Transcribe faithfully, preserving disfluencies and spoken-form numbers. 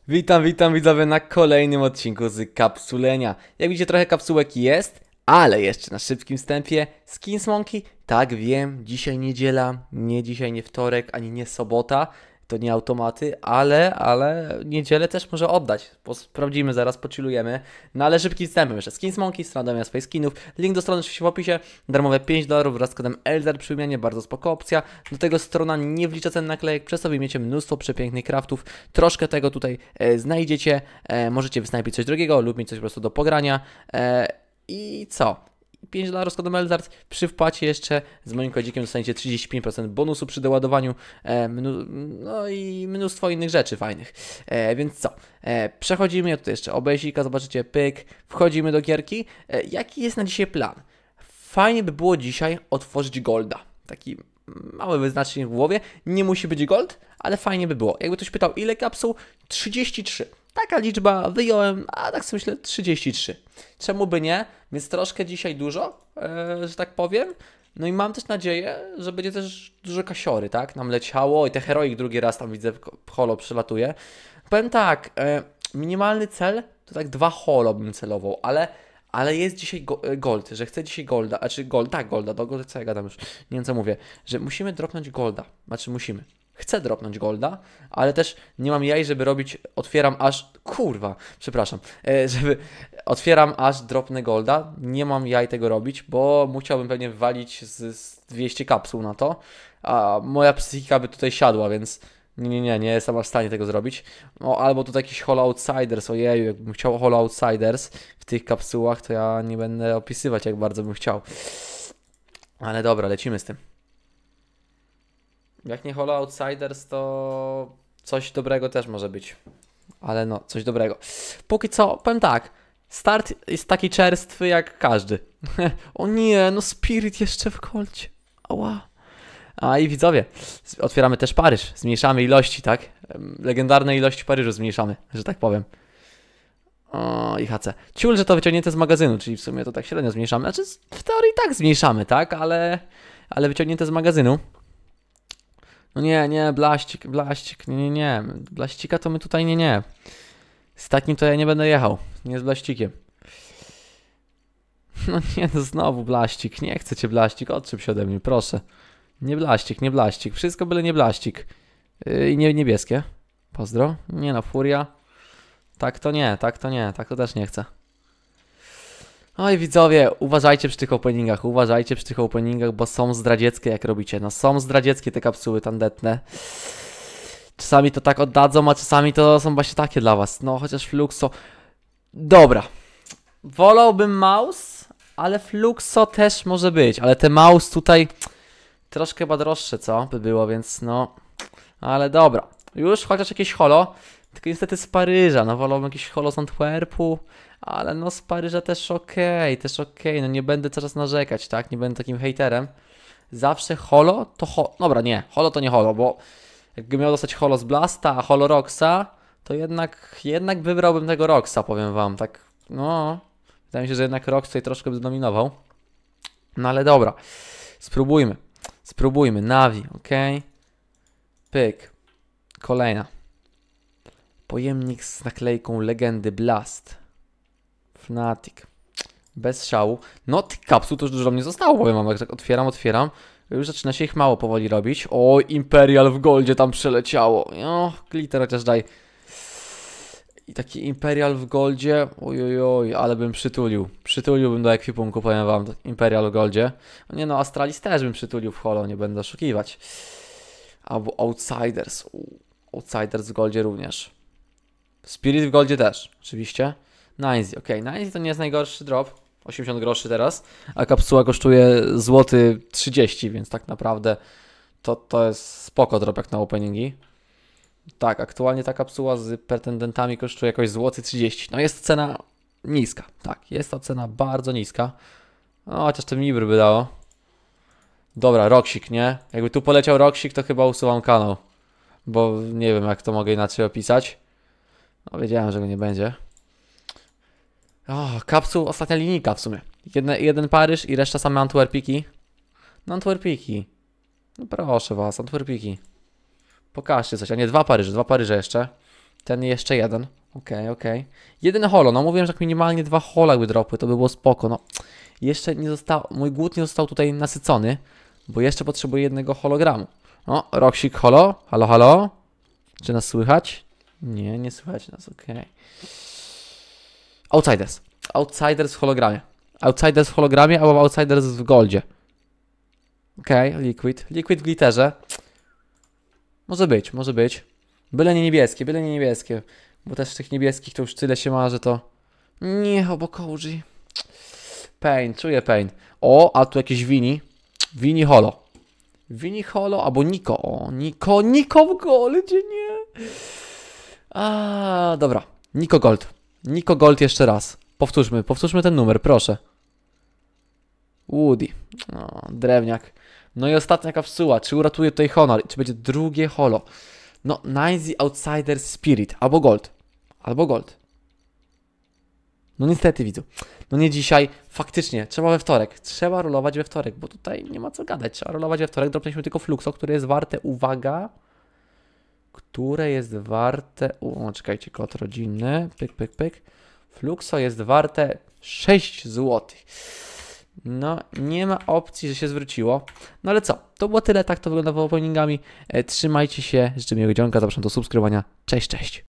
Witam, witam widzowie na kolejnym odcinku z kapsulenia. Jak widzicie, trochę kapsułek jest, ale jeszcze na szybkim wstępie Skins Monkey. Tak, wiem, dzisiaj niedziela, nie dzisiaj, nie wtorek, ani nie sobota. To nie automaty, ale, ale niedzielę też może oddać, bo sprawdzimy, zaraz pochillujemy. No ale szybkim wstępem jeszcze Skins Monkey, strona do swoich skinów. Link do strony oczywiście w opisie. Darmowe pięć dolarów wraz z kodem Elzar przy wymianie, bardzo spoko opcja. Do tego strona nie wlicza cen naklejek, przez to wyjmiecie mnóstwo przepięknych craftów. Troszkę tego tutaj e, znajdziecie. E, możecie wysnajpić coś drogiego lub mieć coś po prostu do pogrania. E, I co? pięć dolarów z kodem Elzar. Przy wpłacie jeszcze z moim kodzikiem dostaniecie trzydzieści pięć procent bonusu przy doładowaniu, e, mnu, no i mnóstwo innych rzeczy fajnych. E, więc co? E, przechodzimy, ja tutaj jeszcze obejsika, zobaczycie, pyk, wchodzimy do gierki. E, jaki jest na dzisiaj plan? Fajnie by było dzisiaj otworzyć golda. Taki mały wyznacznik w głowie. Nie musi być gold, ale fajnie by było. Jakby ktoś pytał, ile kapsuł? trzydzieści trzy. Taka liczba wyjąłem, a tak sobie myślę trzydzieści trzy. Czemu by nie? Więc troszkę dzisiaj dużo, e, że tak powiem. No i mam też nadzieję, że będzie też dużo kasiory, tak? Nam leciało i te heroik drugi raz tam widzę w holo przylatuje. Powiem tak, e, minimalny cel to tak dwa holo bym celował, ale... Ale jest dzisiaj go, gold, że chcę dzisiaj golda, a czy gold, tak golda, do golda co ja gadam już, nie wiem co mówię, że musimy dropnąć golda, znaczy musimy. Chcę dropnąć golda, ale też nie mam jaj, żeby robić, otwieram aż, kurwa, przepraszam, e, żeby otwieram aż dropnę golda, nie mam jaj tego robić, bo musiałbym pewnie walić z, z dwieście kapsuł na to, a moja psychika by tutaj siadła, więc nie, nie, nie, nie jestem aż w stanie tego zrobić. No, albo tutaj jakiś Holo Outsiders, ojeju, jakbym chciał Holo Outsiders w tych kapsułach, to ja nie będę opisywać, jak bardzo bym chciał. Ale dobra, lecimy z tym. Jak nie Holo Outsiders, to coś dobrego też może być. Ale no, coś dobrego. Póki co, powiem tak, start jest taki czerstwy jak każdy. O nie, no Spirit jeszcze w kolcie. Ała. A i widzowie, otwieramy też Paryż, zmniejszamy ilości, tak? Legendarne ilości Paryżu zmniejszamy, że tak powiem. O, i H C. Ciul, że to wyciągnięte z magazynu, czyli w sumie to tak średnio zmniejszamy. Znaczy w teorii tak zmniejszamy, tak? Ale, ale wyciągnięte z magazynu. No nie, nie, blaścik, blaścik, nie, nie, nie. Blaścika to my tutaj nie, nie. Z takim to ja nie będę jechał, nie z blaścikiem. No nie, no znowu blaścik, nie chcę cię blaścik, odczep się ode mnie, proszę. Nie blaścik, nie blaścik. Wszystko byle nie blaścik. Yy, I nie, niebieskie. Pozdro. Nie no, furia. Tak to nie, tak to nie, tak to też nie chcę. Oj widzowie, uważajcie przy tych openingach, uważajcie przy tych openingach, bo są zdradzieckie jak robicie. No są zdradzieckie te kapsuły tandetne. Czasami to tak oddadzą, a czasami to są właśnie takie dla was. No chociaż Fluxo... Dobra. Wolałbym mouse, ale Fluxo też może być. Ale te mouse tutaj... Troszkę chyba droższe, co by było, więc no... Ale dobra. Już chociaż jakieś holo. Tylko niestety z Paryża. No wolałbym jakieś holo z Antwerpu. Ale no z Paryża też okej, okay, też okej. Okay. No nie będę coraz narzekać, tak? Nie będę takim hejterem. Zawsze holo to holo. Dobra, nie. Holo to nie holo, bo... Jakbym miał dostać holo z Blasta, a holo Roxa, to jednak... Jednak wybrałbym tego Roxa, powiem wam. Tak, no... Wydaje mi się, że jednak Rox tutaj troszkę by zdominował. No ale dobra. Spróbujmy. Spróbujmy. Navi, ok. Pyk. Kolejna. Pojemnik z naklejką legendy Blast. Fnatic. Bez szału. No tych kapsuł to już dużo mnie zostało, powiem wam. Jak tak otwieram, otwieram. Już zaczyna się ich mało powoli robić. O, Imperial w goldzie tam przeleciało. O, glitter chociaż daj. I taki Imperial w goldzie. Ojojoj, ale bym przytulił. Przytuliłbym do ekwipunku, powiem wam. Imperial w goldzie. No nie no, Astralis też bym przytulił w holo, nie będę oszukiwać. Albo Outsiders. U, Outsiders w goldzie również. Spirit w goldzie też, oczywiście. Nice, ok. Nice to nie jest najgorszy drop. osiemdziesiąt groszy teraz. A kapsuła kosztuje złoty trzydzieści, więc tak naprawdę to, to jest spoko drop jak na openingi. Tak, aktualnie ta kapsuła z pretendentami kosztuje jakoś złoty trzydzieści. No jest cena niska. Tak, jest to cena bardzo niska. No chociaż to Mibry by dało. Dobra, Roxik, nie? Jakby tu poleciał Roxik, to chyba usuwam kanał. Bo nie wiem jak to mogę inaczej opisać. No wiedziałem, że go nie będzie. O, kapsuł, ostatnia linijka w sumie. Jedne, jeden Paryż i reszta same Antwerpiki. No Antwerpiki. No proszę was, Antwerpiki. Pokażcie coś, a nie dwa Paryże, dwa Paryże jeszcze. Ten jeszcze jeden. Okej, okay, okej. Okay. Jeden holo, no mówiłem, że jak minimalnie dwa hola by dropły, to by było spoko, no. Jeszcze nie został, mój głód nie został tutaj nasycony, bo jeszcze potrzebuję jednego hologramu. O, Roxik holo, halo, halo. Czy nas słychać? Nie, nie słychać nas, okej. Okay. Outsiders. Outsiders w hologramie. Outsiders w hologramie albo Outsiders w goldzie. Okej, okay, Liquid. Liquid w glitterze. Może być, może być. Byle nie niebieskie, byle nie niebieskie. Bo też tych niebieskich to już tyle się ma, że to... Nie, obok O G. Pain, czuję pain. O, a tu jakieś Wini. Wini holo. Wini holo albo Niko. O, Niko, Niko w goldzie, nie. A, dobra. Niko Gold. Niko Gold jeszcze raz. Powtórzmy, powtórzmy ten numer, proszę. Woody. O, drewniak. No i ostatnia kapsuła. Czy uratuje tutaj honor? Czy będzie drugie holo? No, Nice Outsider Spirit. Albo Gold. Albo Gold. No niestety, widzu. No nie dzisiaj. Faktycznie, trzeba we wtorek. Trzeba rolować we wtorek, bo tutaj nie ma co gadać. Trzeba rolować we wtorek. Dropnęliśmy tylko Fluxo, które jest warte, uwaga, które jest warte... O, czekajcie, kod rodzinny. Pyk, pyk, pyk. Fluxo jest warte sześć złotych. No, nie ma opcji, że się zwróciło. No ale co? To było tyle. Tak to wyglądało openingami. E, trzymajcie się. Życzę miłego dzionka. Zapraszam do subskrybowania. Cześć, cześć.